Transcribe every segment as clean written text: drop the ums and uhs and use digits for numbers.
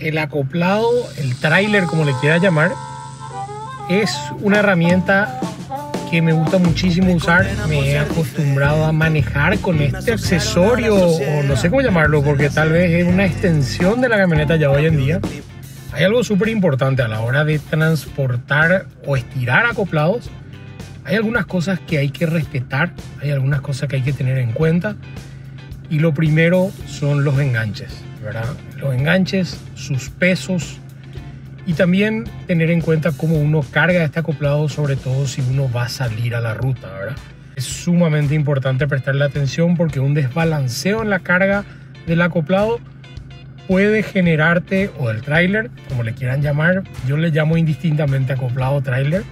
el acoplado, el tráiler, como le quiera llamar, es una herramienta que me gusta muchísimo usar. Me he acostumbrado a manejar con este accesorio, o no sé cómo llamarlo, porque tal vez es una extensión de la camioneta ya hoy en día. Hay algo súper importante a la hora de transportar o estirar acoplados. Hay algunas cosas que hay que respetar, hay algunas cosas que hay que tener en cuenta. Y lo primero son los enganches, ¿verdad? Los enganches, sus pesos, y también tener en cuenta cómo uno carga este acoplado, sobre todo si uno va a salir a la ruta, ¿verdad? Es sumamente importante prestarle atención porque un desbalanceo en la carga del acoplado puede generarte, o del tráiler, como le quieran llamar, yo le llamo indistintamente acoplado tráiler,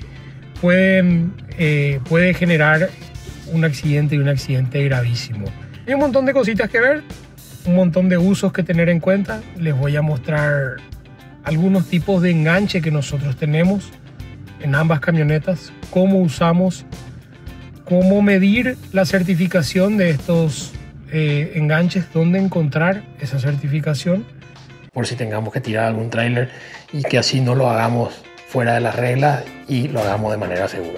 puede generar un accidente, y un accidente gravísimo. Hay un montón de cositas que ver, un montón de usos que tener en cuenta. Les voy a mostrar algunos tipos de enganche que nosotros tenemos en ambas camionetas, cómo usamos, cómo medir la certificación de estos enganches, dónde encontrar esa certificación, por si tengamos que tirar algún tráiler y que así no lo hagamos fuera de las reglas y lo hagamos de manera segura.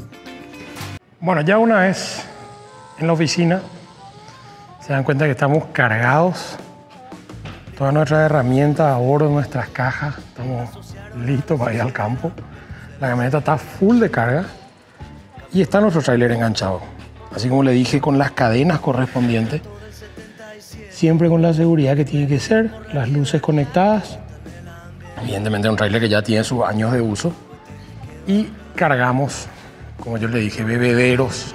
Bueno, ya una vez en la oficina se dan cuenta que estamos cargados, todas nuestras herramientas a bordo, nuestras cajas, estamos listos para ir al campo. La camioneta está full de carga y está nuestro tráiler enganchado. Así como le dije, con las cadenas correspondientes, siempre con la seguridad que tiene que ser, las luces conectadas. Evidentemente un tráiler que ya tiene sus años de uso. Y cargamos, como yo le dije, bebederos.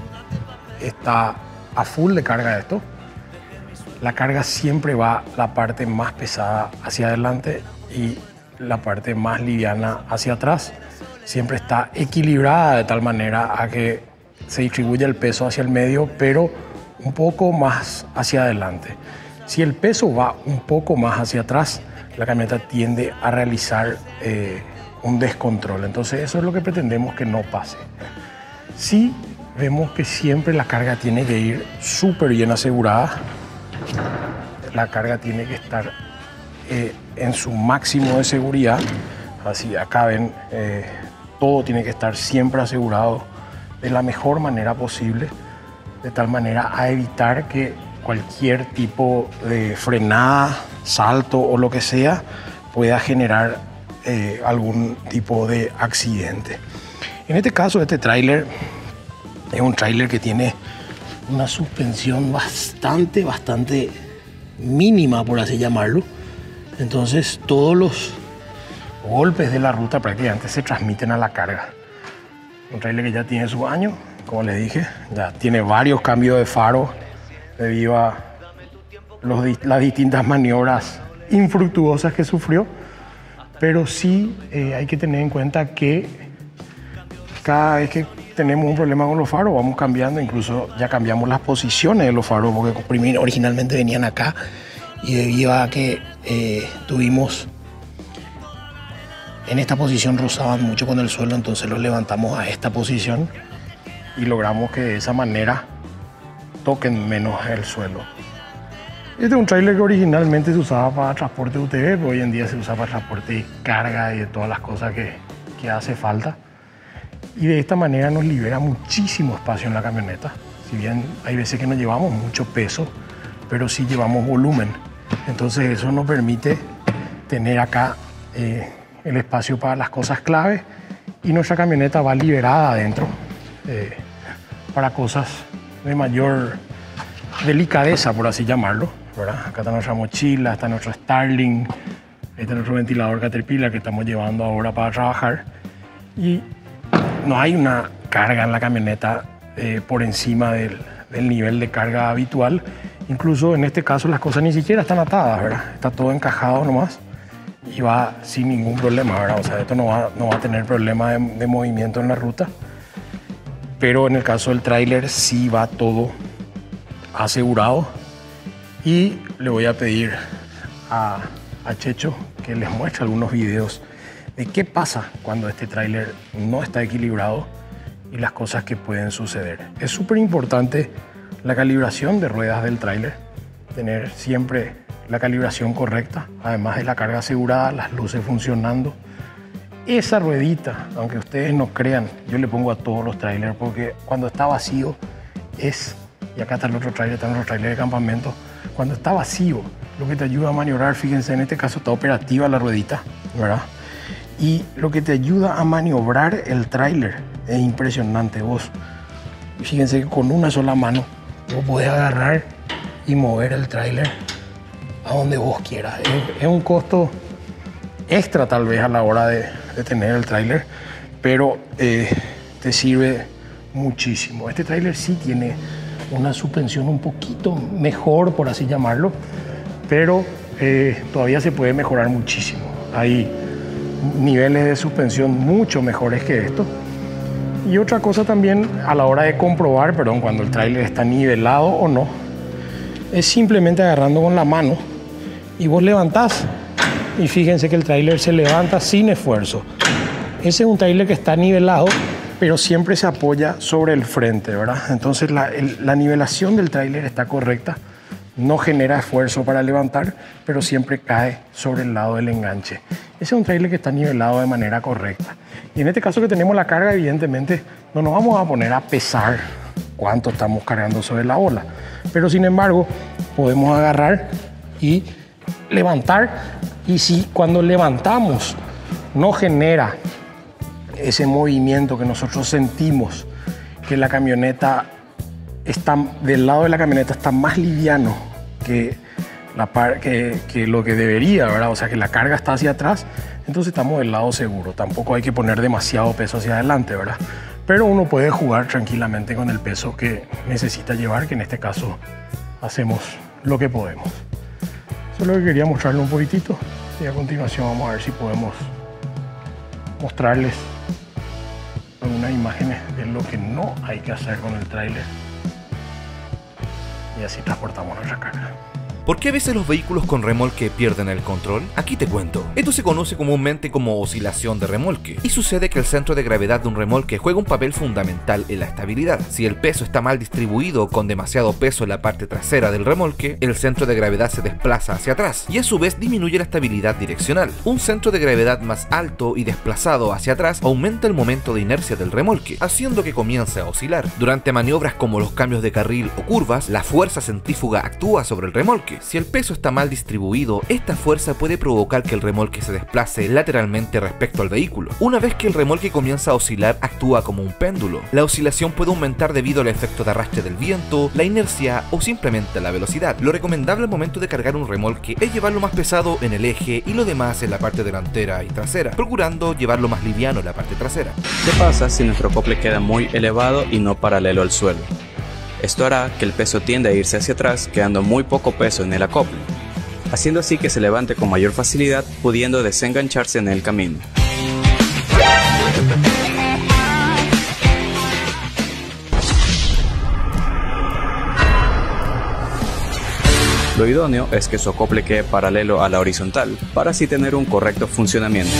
Está a full de carga esto. La carga siempre va la parte más pesada hacia adelante y la parte más liviana hacia atrás. Siempre está equilibrada de tal manera a que se distribuye el peso hacia el medio, pero un poco más hacia adelante. Si el peso va un poco más hacia atrás, la camioneta tiende a realizar un descontrol. Entonces eso es lo que pretendemos que no pase. Si vemos que siempre la carga tiene que ir súper bien asegurada, la carga tiene que estar en su máximo de seguridad. Así acá ven, todo tiene que estar siempre asegurado de la mejor manera posible, de tal manera a evitar que cualquier tipo de frenada, salto o lo que sea pueda generar algún tipo de accidente. En este caso, este tráiler es un tráiler que tiene una suspensión bastante mínima, por así llamarlo. Entonces todos los golpes de la ruta prácticamente se transmiten a la carga. Un tráiler que ya tiene sus años, como les dije, ya tiene varios cambios de faro debido a las distintas maniobras infructuosas que sufrió. Pero sí hay que tener en cuenta que cada vez que tenemos un problema con los faros vamos cambiando, incluso ya cambiamos las posiciones de los faros, porque originalmente venían acá y debido a que tuvimos en esta posición, rozaban mucho con el suelo, entonces los levantamos a esta posición y logramos que de esa manera toquen menos el suelo. Este es un tráiler que originalmente se usaba para transporte de UTV, pero hoy en día se usa para transporte de carga y de todas las cosas que hace falta. Y de esta manera nos libera muchísimo espacio en la camioneta. Si bien hay veces que no llevamos mucho peso, pero sí llevamos volumen. Entonces eso nos permite tener acá el espacio para las cosas clave y nuestra camioneta va liberada adentro para cosas de mayor delicadeza, por así llamarlo, ¿verdad? Acá está nuestra mochila, está nuestro Starling, está nuestro ventilador Caterpillar que estamos llevando ahora para trabajar, y no hay una carga en la camioneta por encima del nivel de carga habitual. Incluso en este caso las cosas ni siquiera están atadas, ¿verdad? Está todo encajado nomás y va sin ningún problema, ¿verdad? O sea, esto no va a tener problema de movimiento en la ruta. Pero en el caso del tráiler sí va todo asegurado. Y le voy a pedir a Checho que les muestre algunos videos de qué pasa cuando este tráiler no está equilibrado y las cosas que pueden suceder. Es súper importante la calibración de ruedas del tráiler, tener siempre la calibración correcta, además de la carga asegurada, las luces funcionando. Esa ruedita, aunque ustedes no crean, yo le pongo a todos los trailers porque cuando está vacío y acá está el otro trailer, están los trailers de campamento, cuando está vacío, lo que te ayuda a maniobrar, fíjense, en este caso está operativa la ruedita, ¿verdad? Y lo que te ayuda a maniobrar el trailer es impresionante. Vos, fíjense que con una sola mano vos podés agarrar y mover el trailer a donde vos quieras. Es un costo extra tal vez a la hora de tener el trailer, pero te sirve muchísimo. Este trailer sí tiene una suspensión un poquito mejor, por así llamarlo, pero todavía se puede mejorar muchísimo. Hay niveles de suspensión mucho mejores que esto. Y otra cosa también a la hora de comprobar, cuando el trailer está nivelado o no, es simplemente agarrando con la mano y vos levantás y fíjense que el trailer se levanta sin esfuerzo. Ese es un trailer que está nivelado, pero siempre se apoya sobre el frente, ¿verdad? Entonces la nivelación del trailer está correcta, no genera esfuerzo para levantar, pero siempre cae sobre el lado del enganche. Ese es un trailer que está nivelado de manera correcta. Y en este caso que tenemos la carga, evidentemente no nos vamos a poner a pesar cuánto estamos cargando sobre la ola, pero sin embargo podemos agarrar y levantar, y si cuando levantamos no genera ese movimiento que nosotros sentimos, que la camioneta está, del lado de la camioneta está más liviano que lo que debería, ¿verdad? O sea, que la carga está hacia atrás, entonces estamos del lado seguro. Tampoco hay que poner demasiado peso hacia adelante, ¿verdad? Pero uno puede jugar tranquilamente con el peso que necesita llevar, que en este caso hacemos lo que podemos. Eso es lo que quería mostrarle un poquitito, y a continuación vamos a ver si podemos mostrarles algunas imágenes de lo que no hay que hacer con el tráiler, y así transportamos nuestra carga. ¿Por qué a veces los vehículos con remolque pierden el control? Aquí te cuento. Esto se conoce comúnmente como oscilación de remolque, y sucede que el centro de gravedad de un remolque juega un papel fundamental en la estabilidad. Si el peso está mal distribuido, con demasiado peso en la parte trasera del remolque, el centro de gravedad se desplaza hacia atrás y a su vez disminuye la estabilidad direccional. Un centro de gravedad más alto y desplazado hacia atrás aumenta el momento de inercia del remolque, haciendo que comience a oscilar. Durante maniobras como los cambios de carril o curvas, la fuerza centrífuga actúa sobre el remolque. Si el peso está mal distribuido, esta fuerza puede provocar que el remolque se desplace lateralmente respecto al vehículo. Una vez que el remolque comienza a oscilar, actúa como un péndulo. La oscilación puede aumentar debido al efecto de arrastre del viento, la inercia o simplemente la velocidad. Lo recomendable al momento de cargar un remolque es llevarlo más pesado en el eje y lo demás en la parte delantera y trasera, procurando llevarlo más liviano en la parte trasera. ¿Qué pasa si nuestro acople queda muy elevado y no paralelo al suelo? Esto hará que el peso tienda a irse hacia atrás, quedando muy poco peso en el acople, haciendo así que se levante con mayor facilidad, pudiendo desengancharse en el camino. Lo idóneo es que su acople quede paralelo a la horizontal, para así tener un correcto funcionamiento.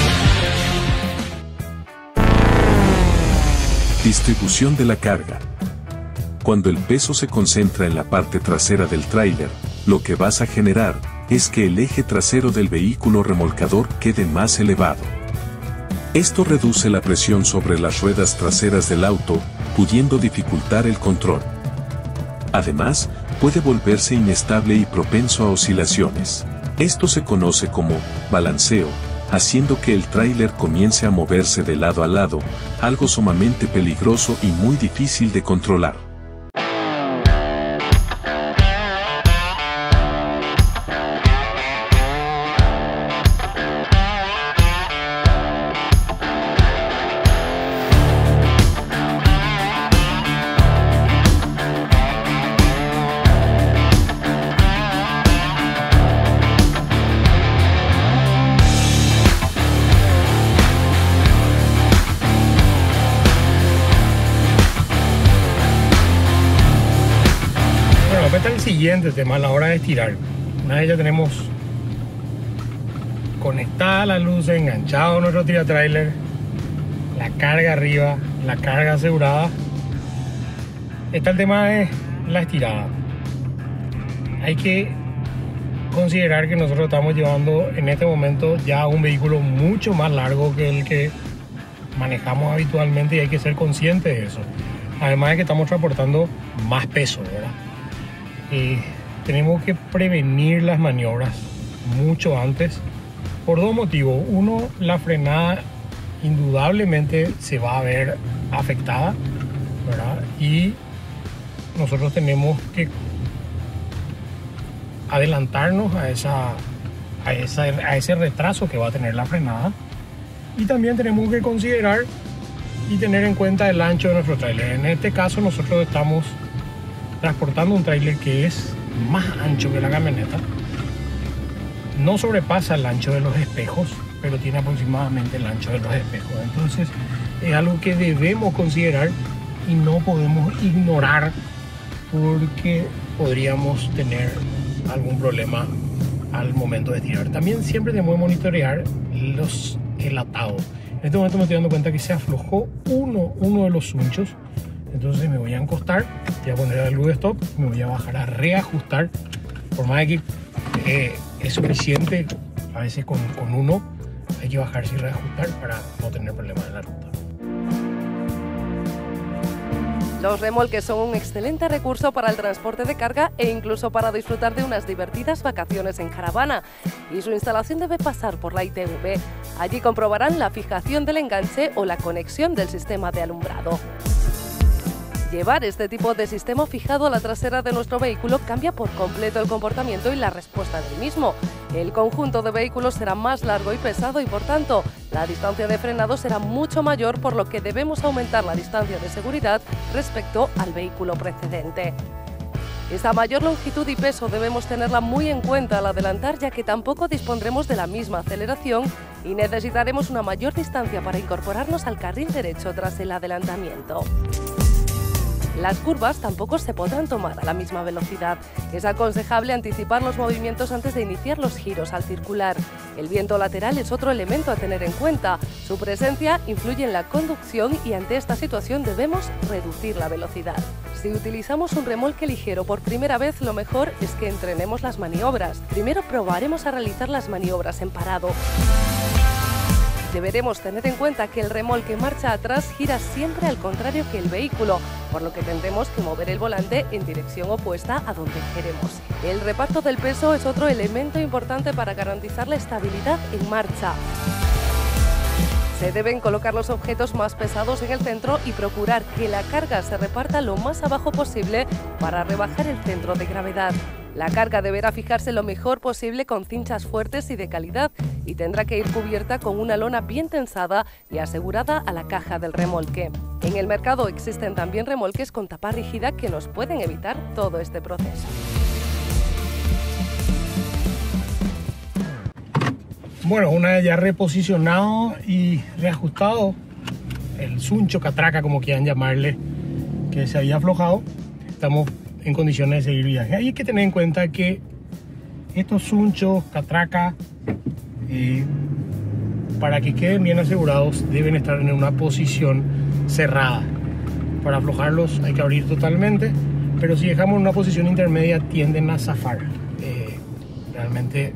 Distribución de la carga. Cuando el peso se concentra en la parte trasera del tráiler, lo que vas a generar es que el eje trasero del vehículo remolcador quede más elevado. Esto reduce la presión sobre las ruedas traseras del auto, pudiendo dificultar el control. Además, puede volverse inestable y propenso a oscilaciones. Esto se conoce como balanceo, haciendo que el tráiler comience a moverse de lado a lado, algo sumamente peligroso y muy difícil de controlar. Está el siguiente tema a la hora de estirar. Una vez ya tenemos conectada la luz, enganchado nuestro tiratrailer, la carga arriba, la carga asegurada. Está el tema de la estirada. Hay que considerar que nosotros estamos llevando en este momento ya un vehículo mucho más largo que el que manejamos habitualmente, y hay que ser conscientes de eso. Además de que estamos transportando más peso, ¿verdad? Tenemos que prevenir las maniobras mucho antes por dos motivos. Uno, la frenada indudablemente se va a ver afectada, ¿verdad? Y nosotros tenemos que adelantarnos a ese retraso que va a tener la frenada. Y también tenemos que considerar y tener en cuenta el ancho de nuestro tráiler. En este caso nosotros estamos transportando un tráiler que es más ancho que la camioneta. No sobrepasa el ancho de los espejos, pero tiene aproximadamente el ancho de los espejos. Entonces es algo que debemos considerar y no podemos ignorar, porque podríamos tener algún problema al momento de tirar. También siempre tenemos que monitorear el atado. En este momento me estoy dando cuenta que se aflojó uno de los sunchos. Entonces me voy a encostar, voy a poner la luz de stop, me voy a bajar a reajustar. Por más que es suficiente, a veces con uno hay que bajarse y reajustar para no tener problemas en la ruta. Los remolques son un excelente recurso para el transporte de carga e incluso para disfrutar de unas divertidas vacaciones en caravana. Y su instalación debe pasar por la ITV. Allí comprobarán la fijación del enganche o la conexión del sistema de alumbrado. Llevar este tipo de sistema fijado a la trasera de nuestro vehículo cambia por completo el comportamiento y la respuesta del mismo. El conjunto de vehículos será más largo y pesado y, por tanto, la distancia de frenado será mucho mayor, por lo que debemos aumentar la distancia de seguridad respecto al vehículo precedente. Esta mayor longitud y peso debemos tenerla muy en cuenta al adelantar, ya que tampoco dispondremos de la misma aceleración y necesitaremos una mayor distancia para incorporarnos al carril derecho tras el adelantamiento. Las curvas tampoco se podrán tomar a la misma velocidad. Es aconsejable anticipar los movimientos antes de iniciar los giros al circular. El viento lateral es otro elemento a tener en cuenta. Su presencia influye en la conducción y ante esta situación debemos reducir la velocidad. Si utilizamos un remolque ligero por primera vez, lo mejor es que entrenemos las maniobras. Primero probaremos a realizar las maniobras en parado. Deberemos tener en cuenta que el remolque marcha atrás gira siempre al contrario que el vehículo, por lo que tendremos que mover el volante en dirección opuesta a donde queremos. El reparto del peso es otro elemento importante para garantizar la estabilidad en marcha. Se deben colocar los objetos más pesados en el centro y procurar que la carga se reparta lo más abajo posible para rebajar el centro de gravedad. La carga deberá fijarse lo mejor posible con cinchas fuertes y de calidad, y tendrá que ir cubierta con una lona bien tensada y asegurada a la caja del remolque. En el mercado existen también remolques con tapa rígida que nos pueden evitar todo este proceso. Bueno, una vez ya reposicionado y reajustado el suncho, catraca, como quieran llamarle, que se había aflojado, estamos en condiciones de seguir viaje. Hay que tener en cuenta que estos sunchos, catraca, para que queden bien asegurados, deben estar en una posición cerrada. Para aflojarlos hay que abrir totalmente, pero si dejamos en una posición intermedia tienden a zafar. Realmente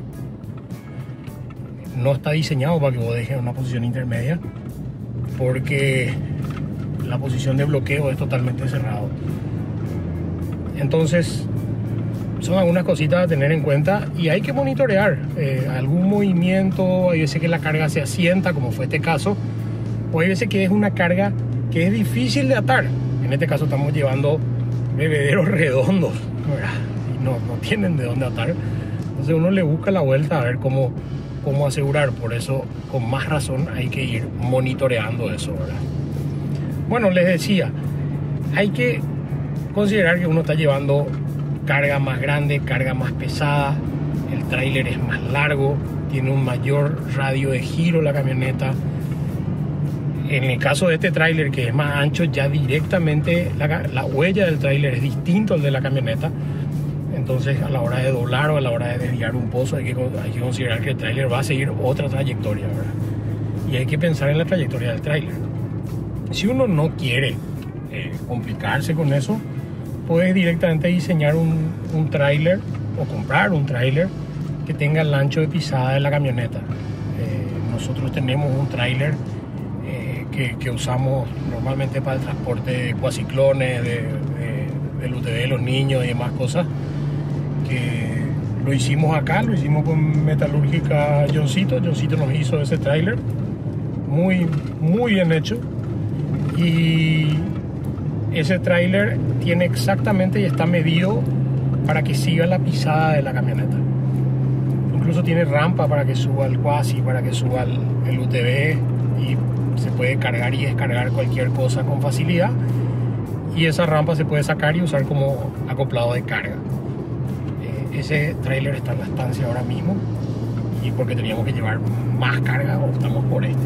no está diseñado para que vos dejes en una posición intermedia, porque la posición de bloqueo es totalmente cerrado. Entonces son algunas cositas a tener en cuenta y hay que monitorear algún movimiento. Hay veces que la carga se asienta, como fue este caso, o hay veces que es una carga que es difícil de atar. En este caso estamos llevando bebederos redondos, ¿verdad? Y no tienen de dónde atar. Entonces uno le busca la vuelta a ver cómo asegurar. Por eso, con más razón, hay que ir monitoreando eso, ¿verdad? Bueno, les decía, hay que considerar que uno está llevando carga más grande, carga más pesada, el tráiler es más largo, tiene un mayor radio de giro la camioneta. En el caso de este tráiler, que es más ancho, ya directamente la huella del tráiler es distinto al de la camioneta. Entonces, a la hora de doblar o a la hora de desviar un pozo, hay que considerar que el tráiler va a seguir otra trayectoria, ¿verdad? Y hay que pensar en la trayectoria del tráiler. Si uno no quiere complicarse con eso, puedes directamente diseñar un tráiler o comprar un tráiler, que tenga el ancho de pisada de la camioneta. Nosotros tenemos un tráiler que usamos normalmente para el transporte de cuaciclones, del UTV de los niños y demás cosas, que lo hicimos acá, lo hicimos con Metalúrgica Johncito. Johncito nos hizo ese tráiler, muy bien hecho, y ese tráiler tiene exactamente y está medido para que siga la pisada de la camioneta. Incluso tiene rampa para que suba el cuasi, para que suba el UTV, y se puede cargar y descargar cualquier cosa con facilidad, y esa rampa se puede sacar y usar como acoplado de carga. Ese tráiler está en la estancia ahora mismo, y porque teníamos que llevar más carga optamos por este,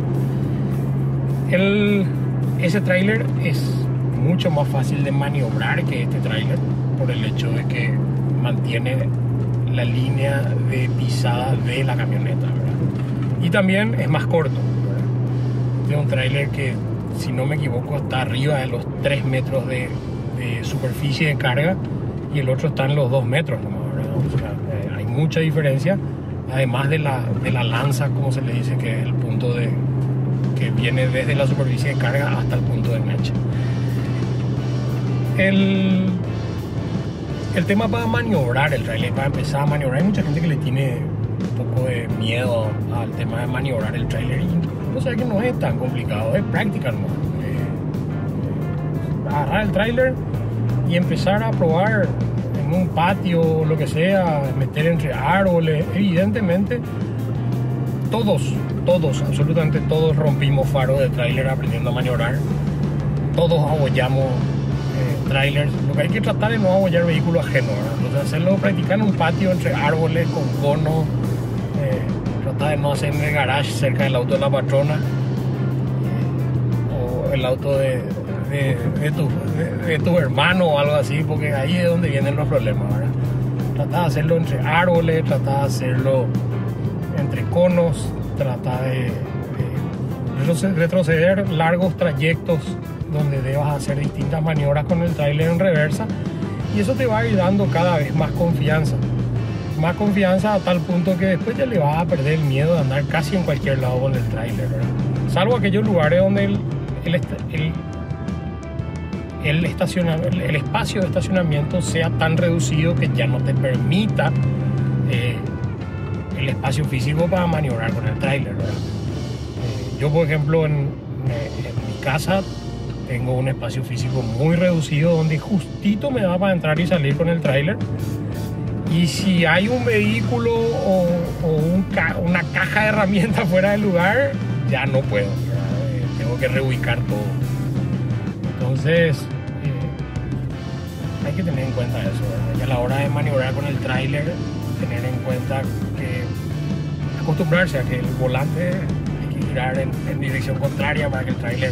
¿verdad? Ese tráiler es mucho más fácil de maniobrar que este tráiler, por el hecho de que mantiene la línea de pisada de la camioneta, ¿verdad? Y también es más corto, ¿verdad? Es un tráiler que, si no me equivoco, está arriba de los 3 metros de superficie de carga, y el otro está en los 2 metros nomás, ¿verdad? O sea, hay mucha diferencia, además de la lanza, como se le dice, que es el punto que viene desde la superficie de carga hasta el punto de enganche. El tema para maniobrar el trailer, para empezar a maniobrar, hay mucha gente que le tiene un poco de miedo al tema de maniobrar el trailer, y no sé, que no es tan complicado, es práctica nomás. Agarrar el trailer y empezar a probar en un patio o lo que sea, meter entre árboles. Evidentemente todos, absolutamente todos rompimos faros de trailer aprendiendo a maniobrar, todos abollamos trailers. Lo que hay que tratar es no abollar vehículos ajenos, ¿verdad? Entonces hacerlo, practicar en un patio entre árboles con conos, tratar de no hacer en el garage cerca del auto de la patrona, o el auto de tu hermano o algo así, porque ahí es donde vienen los problemas, ¿verdad? Tratar de hacerlo entre árboles, tratar de hacerlo entre conos, tratar de retroceder largos trayectos donde debas hacer distintas maniobras con el tráiler en reversa, y eso te va a ir dando cada vez más confianza a tal punto que después ya le vas a perder el miedo de andar casi en cualquier lado con el tráiler, ¿verdad? Salvo aquellos lugares donde el espacio de estacionamiento sea tan reducido que ya no te permita el espacio físico para maniobrar con el tráiler, ¿verdad? Yo, por ejemplo, en mi casa tengo un espacio físico muy reducido donde justito me da para entrar y salir con el tráiler, y si hay un vehículo o una caja de herramientas fuera del lugar, ya no puedo, tengo que reubicar todo. Entonces hay que tener en cuenta eso, ¿verdad? Y a la hora de maniobrar con el tráiler, tener en cuenta que acostumbrarse a que el volante hay que girar en dirección contraria para que el tráiler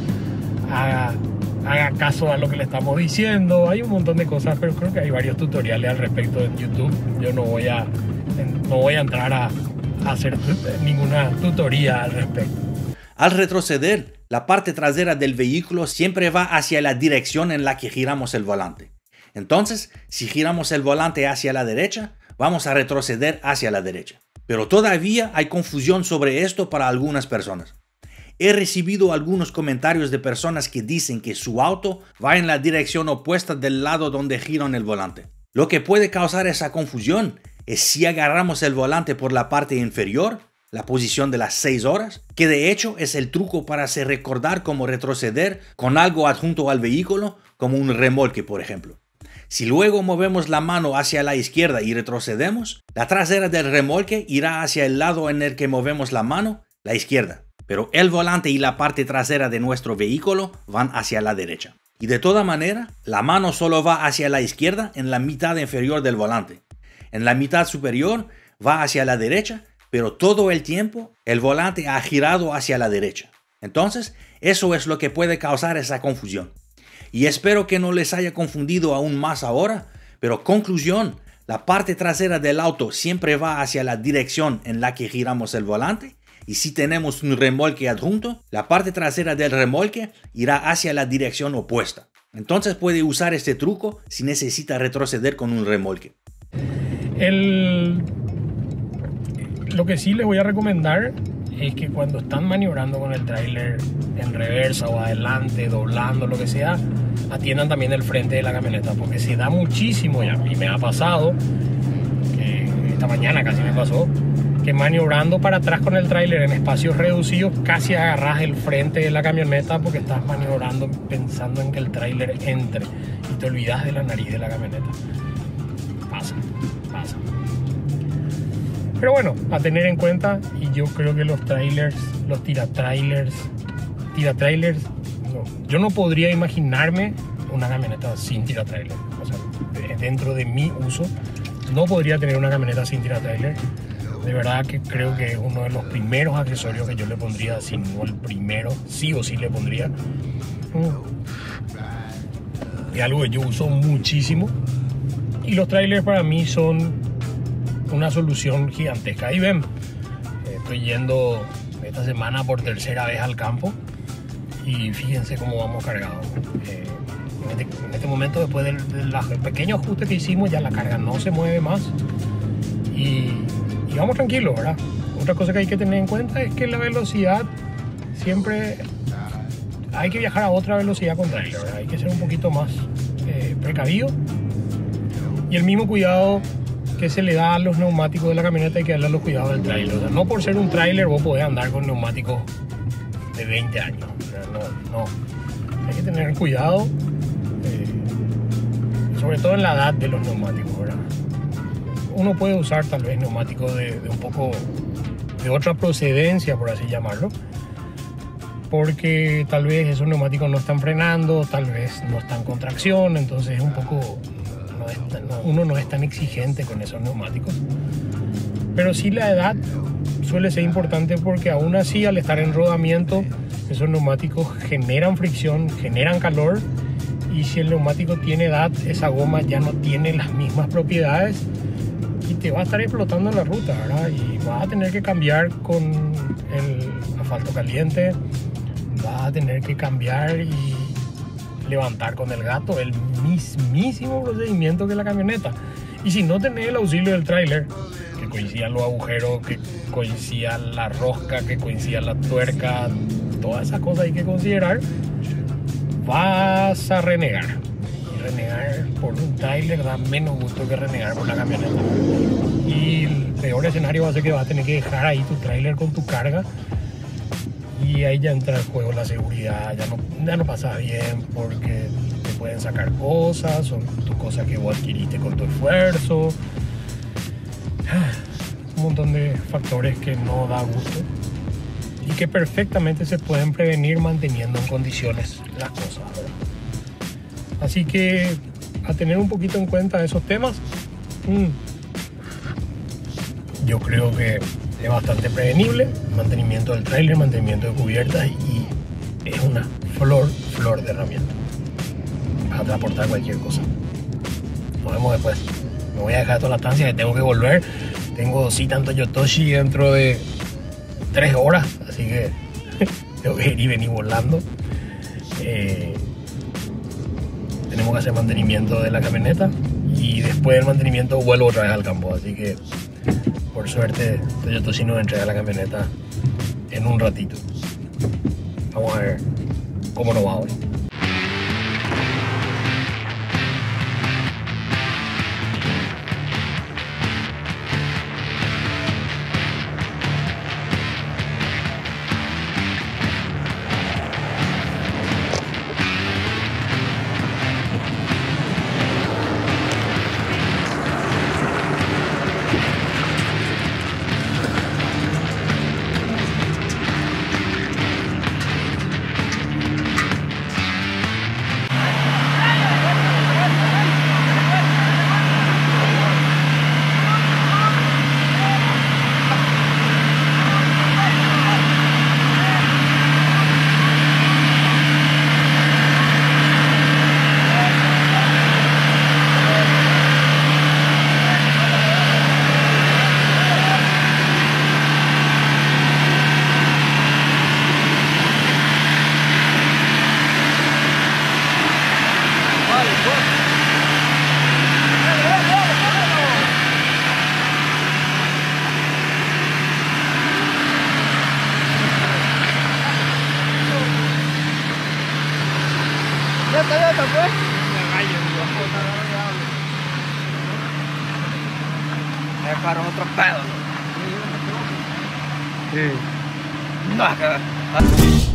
haga caso a lo que le estamos diciendo. Hay un montón de cosas, pero creo que hay varios tutoriales al respecto en YouTube. Yo no voy a entrar a hacer ninguna tutoría al respecto. Al retroceder, la parte trasera del vehículo siempre va hacia la dirección en la que giramos el volante. Entonces, si giramos el volante hacia la derecha, vamos a retroceder hacia la derecha. Pero todavía hay confusión sobre esto para algunas personas. He recibido algunos comentarios de personas que dicen que su auto va en la dirección opuesta del lado donde giran el volante. Lo que puede causar esa confusión es si agarramos el volante por la parte inferior, la posición de las 6 horas, que de hecho es el truco para hacer recordar cómo retroceder con algo adjunto al vehículo, como un remolque, por ejemplo. Si luego movemos la mano hacia la izquierda y retrocedemos, la trasera del remolque irá hacia el lado en el que movemos la mano, la izquierda. Pero el volante y la parte trasera de nuestro vehículo van hacia la derecha. Y de toda manera, la mano solo va hacia la izquierda en la mitad inferior del volante. En la mitad superior va hacia la derecha, pero todo el tiempo el volante ha girado hacia la derecha. Entonces, eso es lo que puede causar esa confusión. Y espero que no les haya confundido aún más ahora, pero conclusión, la parte trasera del auto siempre va hacia la dirección en la que giramos el volante. Y si tenemos un remolque adjunto, la parte trasera del remolque irá hacia la dirección opuesta. Entonces puede usar este truco si necesita retroceder con un remolque. Lo que sí les voy a recomendar es que cuando están maniobrando con el tráiler en reversa o adelante, doblando, lo que sea, atiendan también el frente de la camioneta, porque se da muchísimo, y a mí me ha pasado, esta mañana casi me pasó, que maniobrando para atrás con el tráiler en espacios reducidos casi agarras el frente de la camioneta porque estás maniobrando pensando en que el tráiler entre y te olvidas de la nariz de la camioneta. Pasa. Pero bueno, a tener en cuenta, y yo creo que los tiratrailers, no, yo no podría imaginarme una camioneta sin tiratrailer. O sea, dentro de mi uso, no podría tener una camioneta sin tiratrailer. De verdad que creo que es uno de los primeros accesorios que yo le pondría, si no el primero, sí o sí le pondría. Es algo que yo uso muchísimo. Y los trailers para mí son una solución gigantesca. Ahí ven, estoy yendo esta semana por tercera vez al campo y fíjense cómo vamos cargados. En este momento, después del pequeño ajuste que hicimos, ya la carga no se mueve más y vamos tranquilos, ¿verdad? Otra cosa que hay que tener en cuenta es que la velocidad siempre hay que viajar a otra velocidad con trailer, ¿verdad? Hay que ser un poquito más precavido, y el mismo cuidado que se le da a los neumáticos de la camioneta hay que darle a los cuidados del trailer. O sea, no por ser un trailer vos podés andar con neumáticos de 20 años. O sea, no. Hay que tener cuidado, sobre todo en la edad de los neumáticos, ¿verdad? Uno puede usar tal vez neumáticos de un poco de otra procedencia, por así llamarlo, porque tal vez esos neumáticos no están frenando, tal vez no están con tracción, entonces un poco uno no es tan exigente con esos neumáticos. Pero sí, la edad suele ser importante, porque aún así, al estar en rodamiento, esos neumáticos generan fricción, generan calor, y si el neumático tiene edad, esa goma ya no tiene las mismas propiedades y te va a estar explotando en la ruta, ¿verdad? Y vas a tener que cambiar con el asfalto caliente, vas a tener que cambiar y levantar con el gato, el mismísimo procedimiento que la camioneta. Y si no tenés el auxilio del tráiler, que coincidan los agujeros, que coincida la rosca, que coincida la tuerca, todas esas cosas hay que considerar, vas a renegar. Y renegar por un tráiler da menos gusto que renegar por la camioneta. Y el peor escenario va a ser que vas a tener que dejar ahí tu tráiler con tu carga, y ahí ya entra en juego la seguridad. Ya no pasa bien, porque te pueden sacar cosas, son tus cosas que vos adquiriste con tu esfuerzo. Un montón de factores que no da gusto y que perfectamente se pueden prevenir manteniendo en condiciones las cosas, ¿verdad? Así que a tener un poquito en cuenta esos temas. Yo creo que es bastante prevenible. Mantenimiento del tráiler, mantenimiento de cubiertas, y es una flor de herramienta para transportar cualquier cosa. Nos vemos después. Me voy a dejar toda la estancia, que tengo que volver. Tengo cita en Toyotoshi dentro de 3 horas, así que tengo que ir y venir volando. Tenemos que hacer mantenimiento de la camioneta y después del mantenimiento vuelvo otra vez al campo, así que por suerte Toyotoshi nos entrega la camioneta en un ratito. Vamos a ver cómo nos va hoy. Toyota, pues. Me paro otro pedo. Sí. No, que...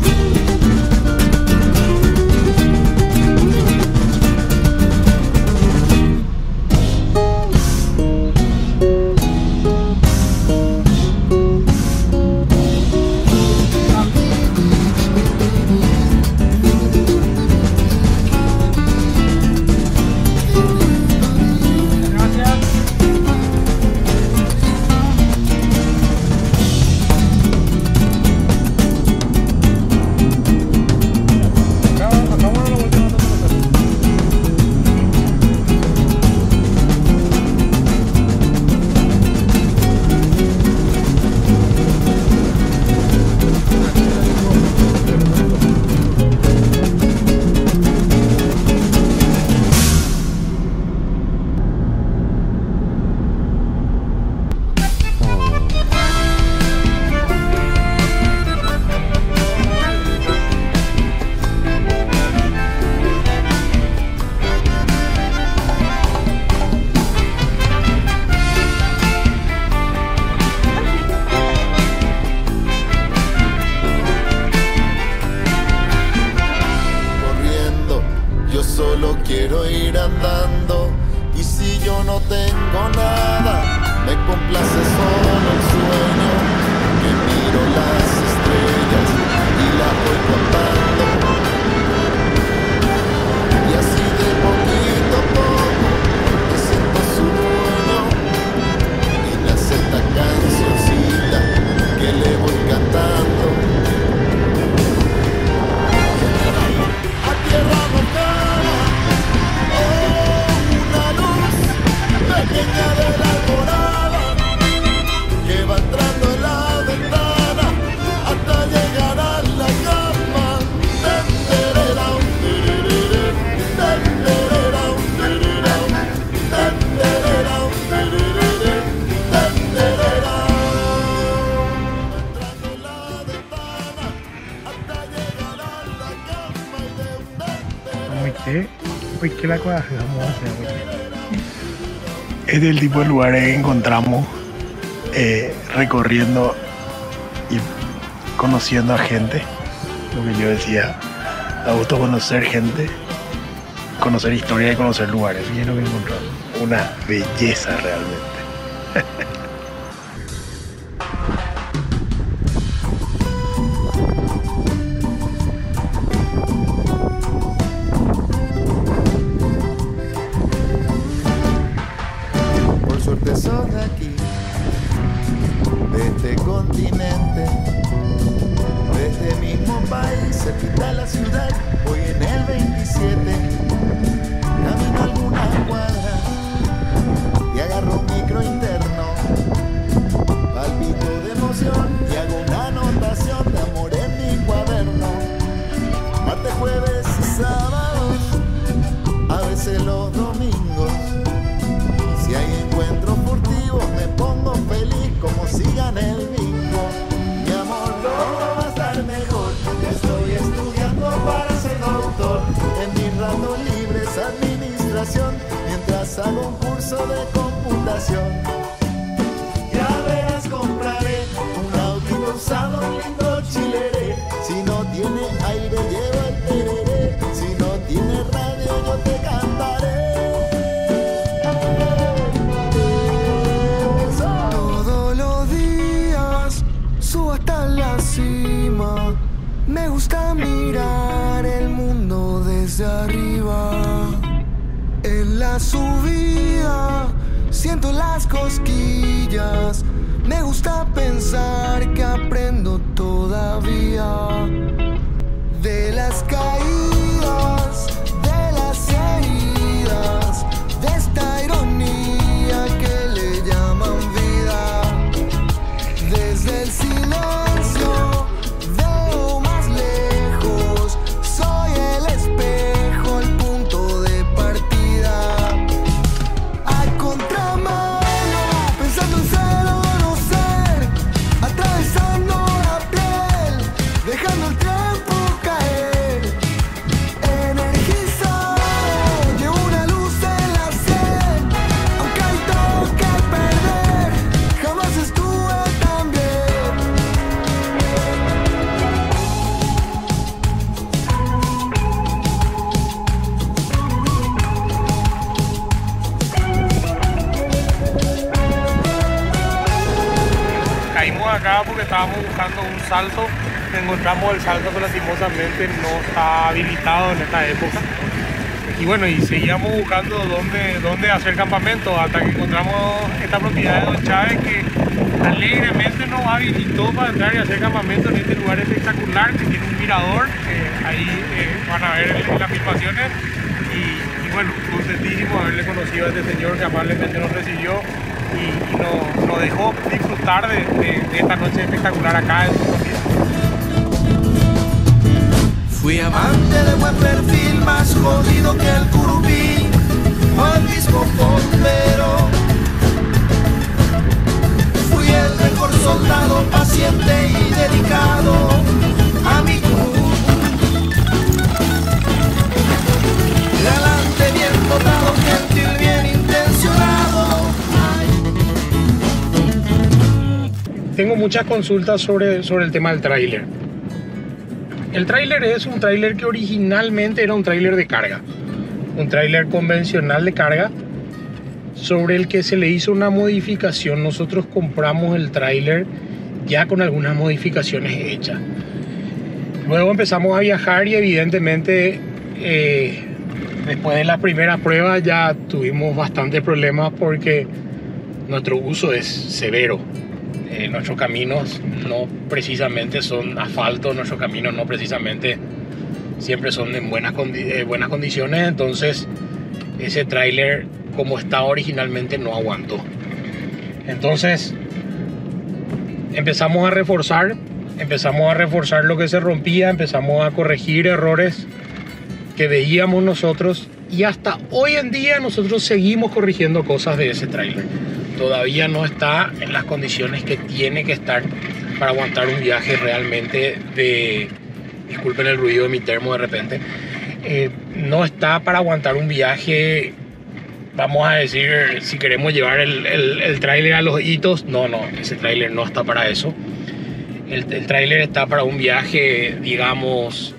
quiero ir andando, y si yo no tengo nada, me complace solo el sueño, que miro las estrellas y las voy contando, y así de poquito a poco me siento su dueño, y nace esta cancioncita que le voy cantando. A tierra mojada, una luz pequeña de la alborada que va entrando en la ventana hasta llegar a la cama. Uy, ¿qué la cosa vamos a hacer, güey? Es del tipo de lugares que encontramos recorriendo y conociendo a gente. Lo que yo decía, da gusto conocer gente, conocer historia y conocer lugares. Y es lo que encontramos. Una belleza realmente. Suerte sos de aquí, de este continente, de este mismo país, cerquita de la ciudad, hoy en el 27, camino algunas cuadras y agarro un micro interno, palpito de emoción y hago una anotación de amor en mi cuaderno, martes, jueves y sábados, a veces los domingos. Si hay encuentros furtivos me pongo feliz como si gane el bingo. Mi amor, todo va a estar mejor. Estoy estudiando para ser doctor. En mis ratos libres administración, mientras hago un curso de computación. Ya verás, compraré un autito usado, un lindo chileré. Si no tiene aire lleva el tereré. Si no tiene radio yo te cantaré. Hasta la cima, me gusta mirar el mundo desde arriba. En la subida siento las cosquillas, me gusta pensar que aprendo todavía. De las caídas, de las heridas, de esta ironía que le llaman vida. Desde el silencio veo más lejos, soy el espejo, el punto de partida. A contramano, pensando en ser o no ser, atravesando la piel, dejando caímos acá porque estábamos buscando un salto. Encontramos el salto que lastimosamente no está habilitado en esta época. Y bueno, y seguíamos buscando dónde hacer campamento hasta que encontramos esta propiedad de Don Chávez que alegremente nos habilitó para entrar y hacer campamento en este lugar espectacular que tiene un mirador. Ahí van a ver en las filmaciones. Y bueno, contentísimo haberle conocido a este señor que amablemente nos recibió y nos dejó disfrutar de esta noche espectacular acá en su familia. Fui amante de buen perfil, más jodido que el curupí, al mismo bombero. Fui el mejor soldado, paciente y dedicado a mi club. Galante, bien dotado, gentil, bien intencionado. Tengo muchas consultas sobre el tema del tráiler. El tráiler es un tráiler que originalmente era un tráiler de carga, un tráiler convencional de carga sobre el que se le hizo una modificación. Nosotros compramos el tráiler ya con algunas modificaciones hechas. Luego empezamos a viajar y evidentemente después de las primeras pruebas ya tuvimos bastantes problemas porque nuestro uso es severo. Nuestros caminos no precisamente son asfalto, nuestros caminos no precisamente siempre son en buenas condiciones, entonces ese tráiler como estaba originalmente no aguantó. Entonces empezamos a reforzar lo que se rompía, empezamos a corregir errores que veíamos nosotros y hasta hoy en día nosotros seguimos corrigiendo cosas de ese tráiler. Todavía no está en las condiciones que tiene que estar para aguantar un viaje realmente disculpen el ruido de mi termo de repente, no está para aguantar un viaje, vamos a decir, si queremos llevar el tráiler a los hitos, no, ese tráiler no está para eso. El tráiler está para un viaje, digamos,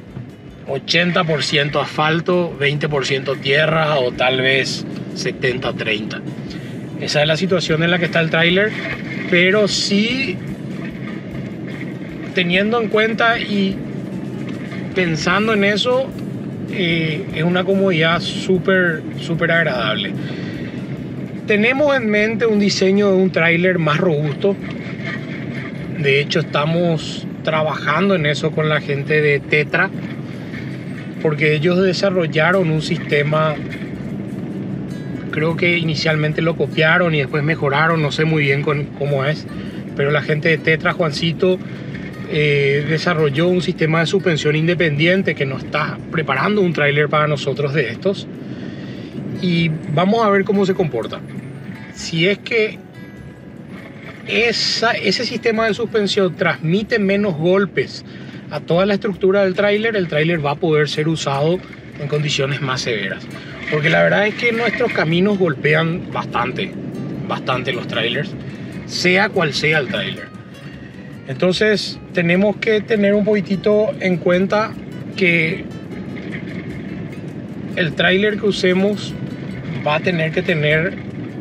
80% asfalto, 20% tierra o tal vez 70-30. Esa es la situación en la que está el tráiler, pero sí teniendo en cuenta y pensando en eso, es una comodidad súper agradable. Tenemos en mente un diseño de un tráiler más robusto. De hecho, estamos trabajando en eso con la gente de Tetra, porque ellos desarrollaron un sistema. Creo que inicialmente lo copiaron y después mejoraron, no sé muy bien cómo es, pero la gente de Tetra, Juancito, desarrolló un sistema de suspensión independiente que nos está preparando un tráiler para nosotros de estos y vamos a ver cómo se comporta. Si es que ese sistema de suspensión transmite menos golpes a toda la estructura del tráiler, el tráiler va a poder ser usado en condiciones más severas. Porque la verdad es que nuestros caminos golpean bastante los trailers, sea cual sea el trailer. Entonces tenemos que tener un poquitito en cuenta que el trailer que usemos va a tener que tener,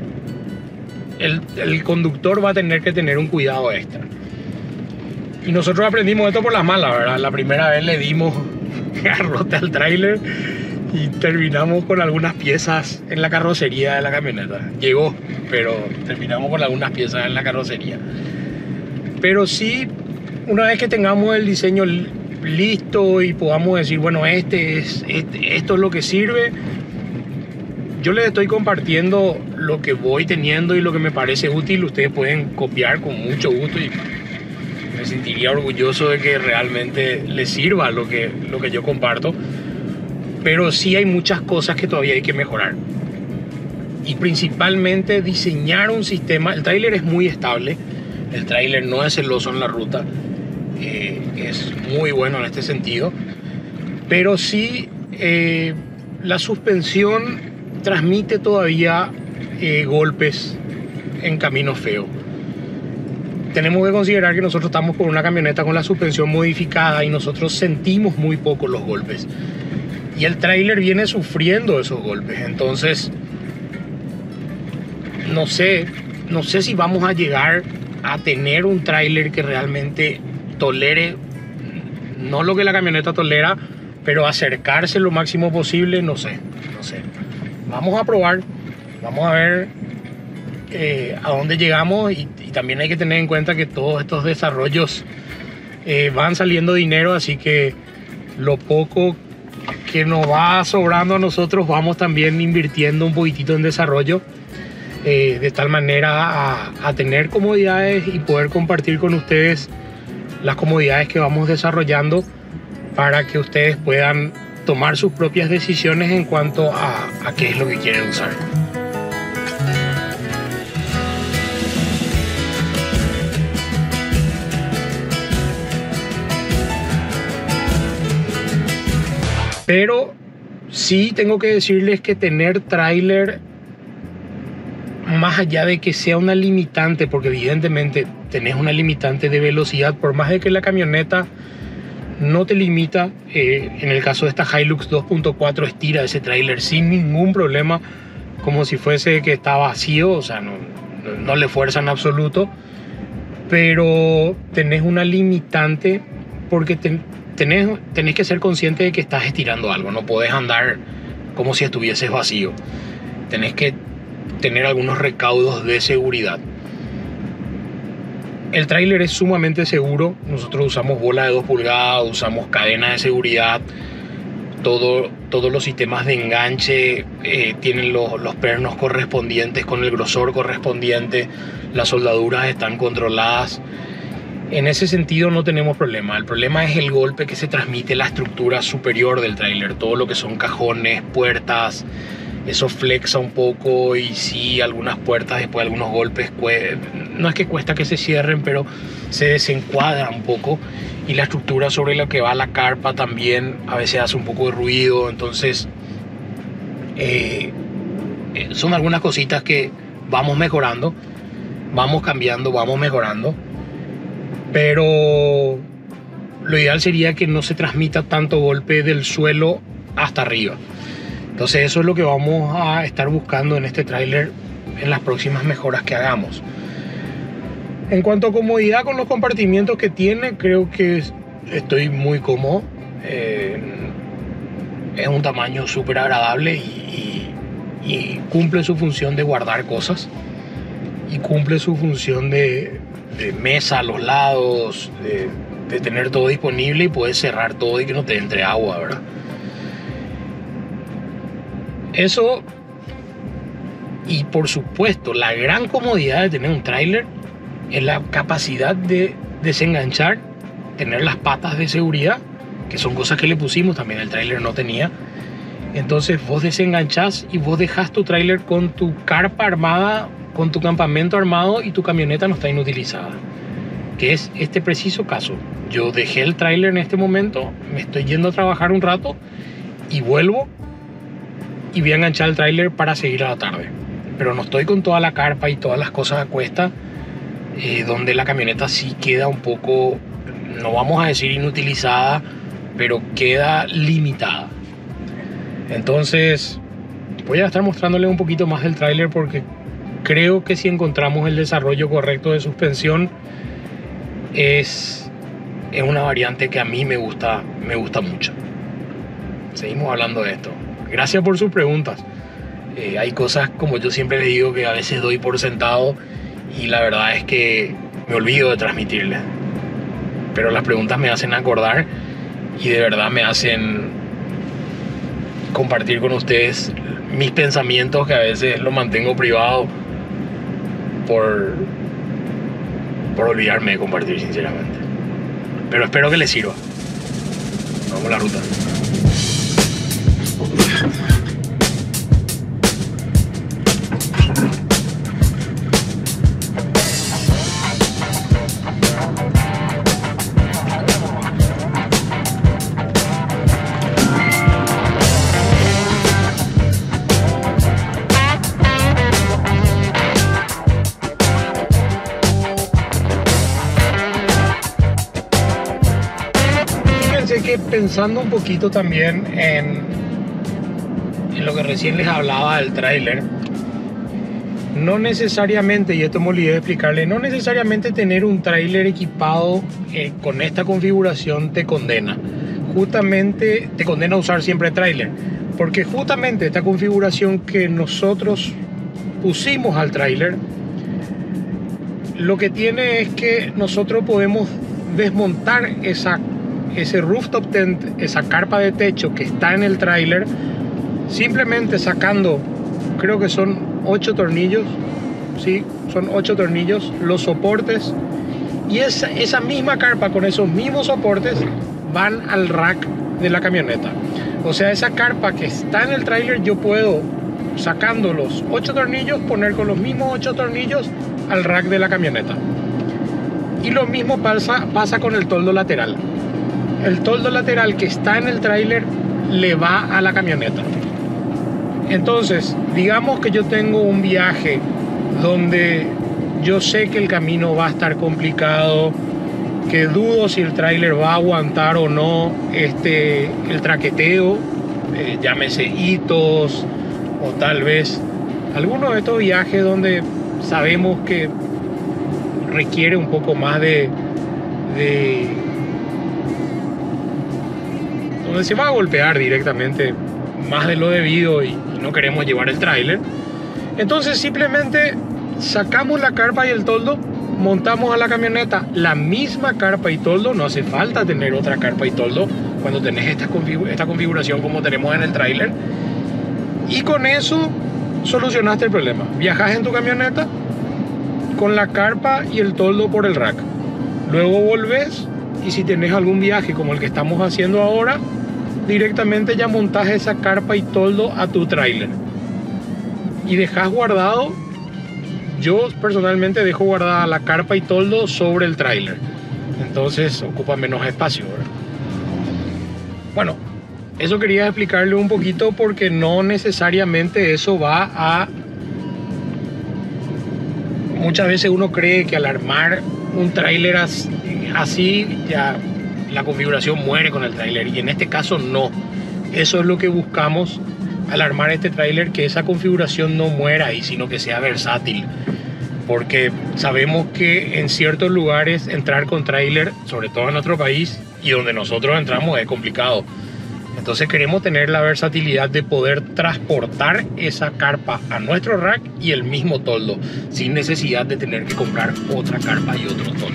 el conductor va a tener que tener un cuidado extra. Y nosotros aprendimos esto por las malas, ¿verdad? La primera vez le dimos garrote al trailer y terminamos con algunas piezas en la carrocería de la camioneta. Llegó, pero terminamos con algunas piezas en la carrocería. Pero sí, una vez que tengamos el diseño listo y podamos decir, bueno, esto es lo que sirve, yo les estoy compartiendo lo que voy teniendo y lo que me parece útil. Ustedes pueden copiar con mucho gusto y me sentiría orgulloso de que realmente les sirva lo que yo comparto. Pero sí hay muchas cosas que todavía hay que mejorar. Y principalmente diseñar un sistema. El tráiler es muy estable. El tráiler no es celoso en la ruta. Es muy bueno en este sentido. Pero sí la suspensión transmite todavía golpes en camino feo. Tenemos que considerar que nosotros estamos con una camioneta con la suspensión modificada y nosotros sentimos muy poco los golpes. Y el tráiler viene sufriendo esos golpes. Entonces, no sé si vamos a llegar a tener un tráiler que realmente tolere, no lo que la camioneta tolera, pero acercarse lo máximo posible, no sé. Vamos a probar, vamos a ver a dónde llegamos y también hay que tener en cuenta que todos estos desarrollos van saliendo dinero, así que lo poco que nos va sobrando a nosotros vamos también invirtiendo un poquitito en desarrollo, de tal manera a tener comodidades y poder compartir con ustedes las comodidades que vamos desarrollando para que ustedes puedan tomar sus propias decisiones en cuanto a qué es lo que quieren usar. Pero sí tengo que decirles que tener tráiler, más allá de que sea una limitante, porque evidentemente tenés una limitante de velocidad, por más de que la camioneta no te limita, en el caso de esta Hilux 2.4 estira ese tráiler sin ningún problema, como si fuese que está vacío, o sea, no le fuerza en absoluto, pero tenés una limitante porque tenés que ser consciente de que estás estirando algo, no podés andar como si estuvieses vacío, tenés que tener algunos recaudos de seguridad. El tráiler es sumamente seguro, nosotros usamos bola de 2 pulgadas, usamos cadena de seguridad, todos los sistemas de enganche tienen los pernos correspondientes con el grosor correspondiente, las soldaduras están controladas. En ese sentido no tenemos problema. El problema es el golpe que se transmite la estructura superior del tráiler, todo lo que son cajones, puertas, eso flexa un poco y sí, algunas puertas después de algunos golpes, no es que cuesta que se cierren, pero se desencuadra un poco, y la estructura sobre la que va la carpa también a veces hace un poco de ruido. Entonces son algunas cositas que vamos mejorando, vamos cambiando, vamos mejorando, pero lo ideal sería que no se transmita tanto golpe del suelo hasta arriba. Entonces eso es lo que vamos a estar buscando en este tráiler en las próximas mejoras que hagamos. En cuanto a comodidad con los compartimientos que tiene, creo que estoy muy cómodo. Es un tamaño súper agradable y cumple su función de guardar cosas. Y cumple su función de mesa a los lados, de tener todo disponible y poder cerrar todo y que no te entre agua, ¿verdad? Eso, y por supuesto la gran comodidad de tener un tráiler es la capacidad de desenganchar, tener las patas de seguridad, que son cosas que le pusimos, también el tráiler no tenía. Entonces vos desenganchás y vos dejás tu tráiler con tu carpa armada, con tu campamento armado, y tu camioneta no está inutilizada, que es este preciso caso. Yo dejé el tráiler en este momento, me estoy yendo a trabajar un rato y vuelvo y voy a enganchar el tráiler para seguir a la tarde, pero no estoy con toda la carpa y todas las cosas a cuesta, donde la camioneta sí queda un poco, no vamos a decir inutilizada, pero queda limitada. Entonces voy a estar mostrándoles un poquito más del tráiler, porque creo que si encontramos el desarrollo correcto de suspensión, es una variante que a mí me gusta mucho. Seguimos hablando de esto. Gracias por sus preguntas. Hay cosas, como yo siempre les digo, que a veces doy por sentado y la verdad es que me olvido de transmitirles. Pero las preguntas me hacen acordar y de verdad me hacen compartir con ustedes mis pensamientos, que a veces los mantengo privado por olvidarme de compartir, sinceramente. Pero espero que les sirva. Vamos a la ruta. Que pensando un poquito también en lo que recién les hablaba del tráiler, no necesariamente, y esto me olvidé de explicarle, no necesariamente tener un tráiler equipado con esta configuración te condena. Justamente te condena a usar siempre tráiler, porque justamente esta configuración que nosotros pusimos al tráiler, lo que tiene es que nosotros podemos desmontar ese rooftop tent, esa carpa de techo que está en el tráiler, simplemente sacando, creo que son 8 tornillos, ¿sí? Son 8 tornillos, los soportes, y esa misma carpa con esos mismos soportes van al rack de la camioneta. O sea, esa carpa que está en el tráiler, yo puedo, sacando los 8 tornillos, poner con los mismos 8 tornillos al rack de la camioneta. Y lo mismo pasa con el toldo lateral. El toldo lateral que está en el tráiler le va a la camioneta. Entonces, digamos que yo tengo un viaje donde yo sé que el camino va a estar complicado, que dudo si el tráiler va a aguantar o no el traqueteo, llámese hitos, o tal vez alguno de estos viajes donde sabemos que requiere un poco más donde se va a golpear directamente más de lo debido y no queremos llevar el tráiler. Entonces simplemente sacamos la carpa y el toldo, montamos a la camioneta la misma carpa y toldo. No hace falta tener otra carpa y toldo cuando tenés esta configuración como tenemos en el tráiler, y con eso solucionaste el problema. Viajas en tu camioneta con la carpa y el toldo por el rack, luego volvés, y si tenés algún viaje como el que estamos haciendo ahora, directamente ya montás esa carpa y toldo a tu tráiler y dejás guardado. Yo personalmente dejo guardada la carpa y toldo sobre el tráiler, entonces ocupa menos espacio, ¿verdad? Bueno, eso quería explicarle un poquito, porque no necesariamente eso va a... Muchas veces uno cree que al armar un tráiler así ya la configuración muere con el tráiler, y en este caso no. Eso es lo que buscamos al armar este tráiler, que esa configuración no muera ahí, sino que sea versátil, porque sabemos que en ciertos lugares entrar con tráiler, sobre todo en nuestro país y donde nosotros entramos, es complicado. Entonces queremos tener la versatilidad de poder transportar esa carpa a nuestro rack y el mismo toldo, sin necesidad de tener que comprar otra carpa y otro toldo.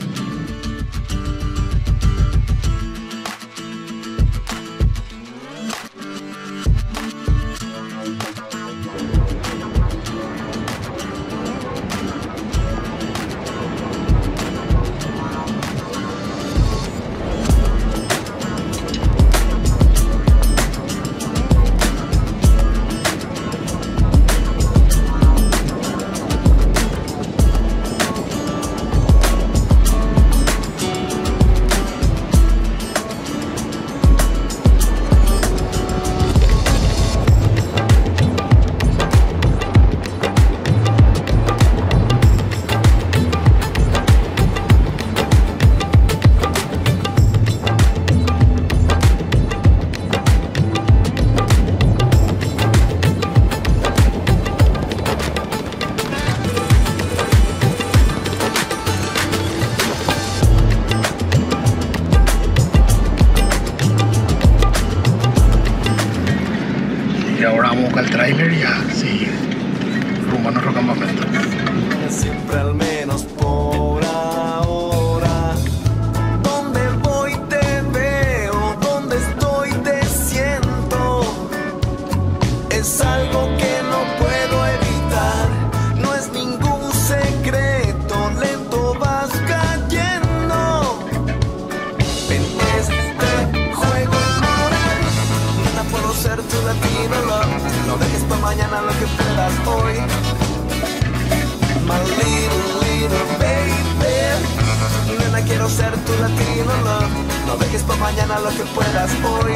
Y ahora vamos a buscar el tráiler y a seguir rumbo a nuestro campamento. Siempre al menos por ahora. Donde voy te veo, donde estoy te siento. Es algo que no puedo evitar, no es ningún secreto, lento vas cayendo. En este juego moral, nada puedo ser tu latino love. No dejes pa' mañana lo que puedas hoy. My little baby, nena, quiero ser tu latino love. No dejes pa' mañana lo que puedas hoy.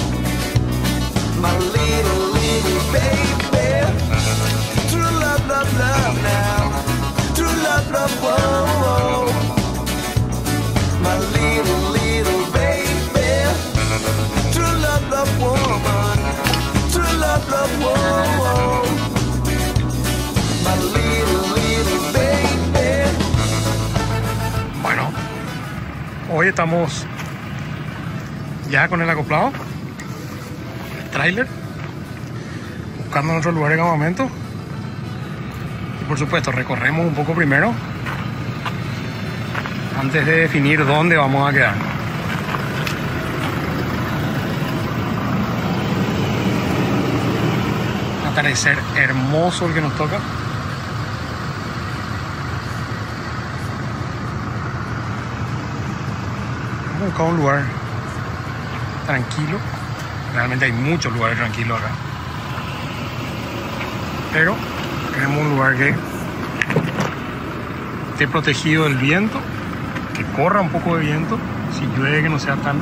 My little baby, true love, love, love now. True love, love, whoa, whoa. My little baby, true love, love, woman. True love, love, whoa, whoa. My Hoy estamos ya con el acoplado, el tráiler, buscando nuestro lugar de campamento. Y por supuesto recorremos un poco primero antes de definir dónde vamos a quedar. Un atardecer hermoso el que nos toca. Hemos buscado un lugar tranquilo. Realmente hay muchos lugares tranquilos acá, pero queremos un lugar que esté protegido del viento, que corra un poco de viento, si llueve que no sea tan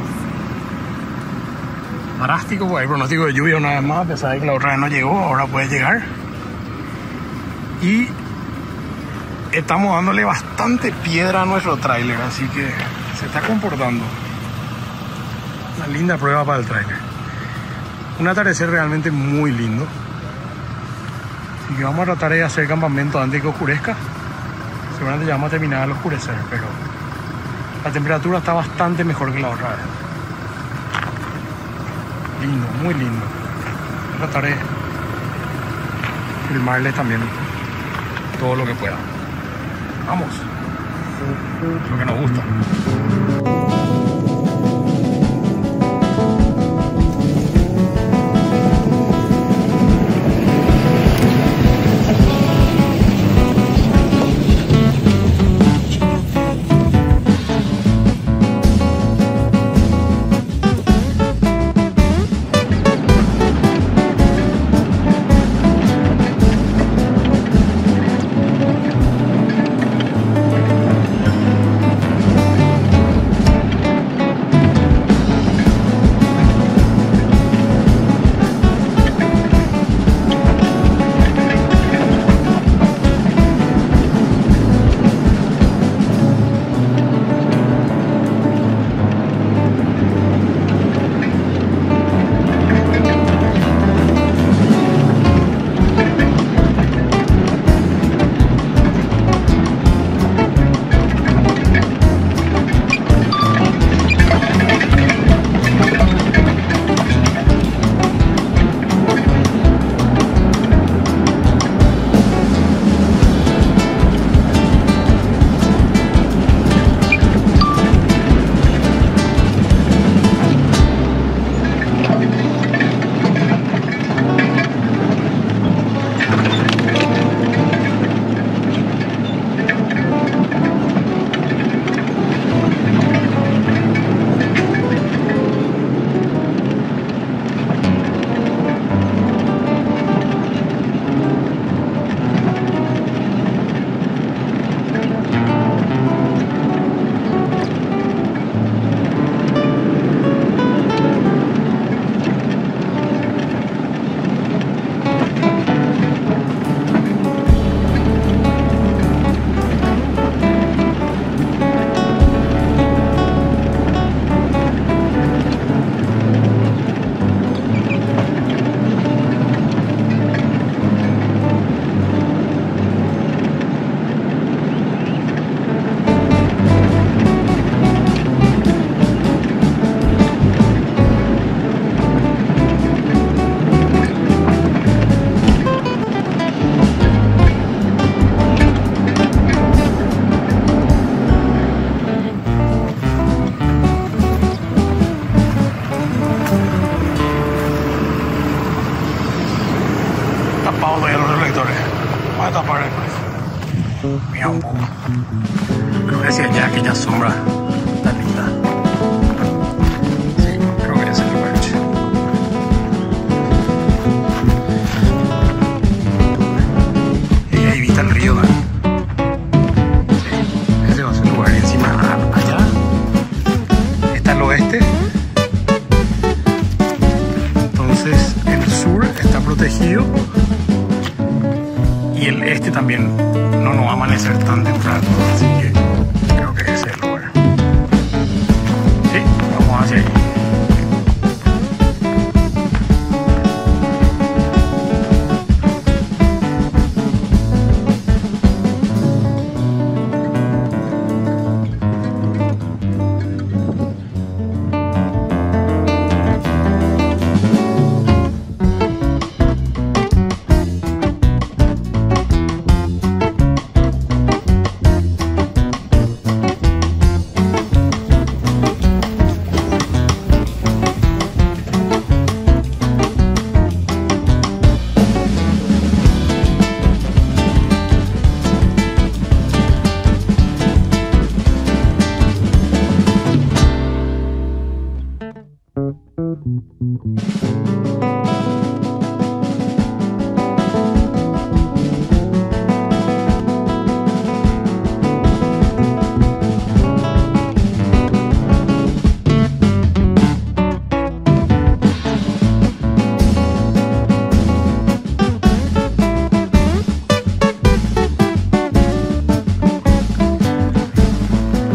drástico, pues hay pronóstico de lluvia una vez más, a pesar de que la otra vez no llegó, ahora puede llegar. Y estamos dándole bastante piedra a nuestro tráiler, así que se está comportando. Una linda prueba para el tráiler. Un atardecer realmente muy lindo. Así que vamos a tratar de hacer campamento antes de que oscurezca. Seguramente ya vamos a terminar al oscurecer, pero la temperatura está bastante mejor que la otra vez. Lindo, muy lindo. Voy a tratar de filmarles también todo lo que pueda. Vamos. Lo que nos gusta. Vamos a tapar después. Mira un poco. Creo que hacia allá aquella sombra tan linda. Sí, creo que es el perche. Y ahí vista el río, ¿eh? Sí, ese va a ser el lugar. Y encima allá está el oeste. Entonces el sur está protegido. Y el este también no nos va a amanecer tan temprano, así que